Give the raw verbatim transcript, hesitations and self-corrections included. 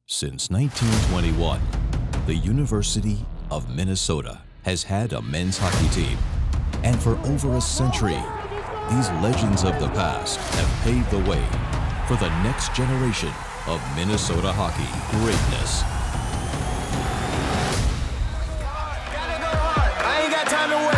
Since nineteen twenty-one, the University of Minnesota has had a men's hockey team. And for over a century, these legends of the past have paved the way for the next generation of Minnesota hockey greatness. I ain't got time to wait.